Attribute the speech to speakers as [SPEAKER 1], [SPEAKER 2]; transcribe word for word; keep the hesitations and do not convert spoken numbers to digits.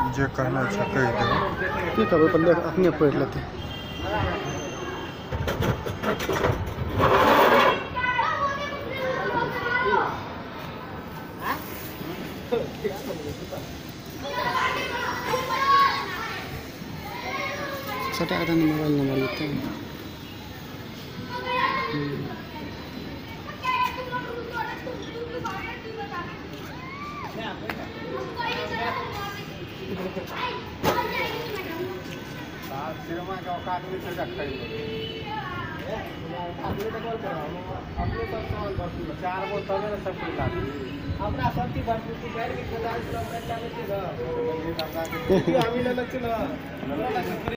[SPEAKER 1] जे कहना छै कहि देबै
[SPEAKER 2] की कहबै पहिले अपने पढ़ि लेतै। छोटा का मोबाइल नंबर लेते हैं।
[SPEAKER 1] सिनेमा का औकात में से रखा ही अपने तो कॉल करो अपने तो सवाल भरपूर चार गो तब ना सब कुछ लागी अपना सबकी भरपूर की बैठ के पचास किलो पैसा लेके ना ये हमी ना लगते ना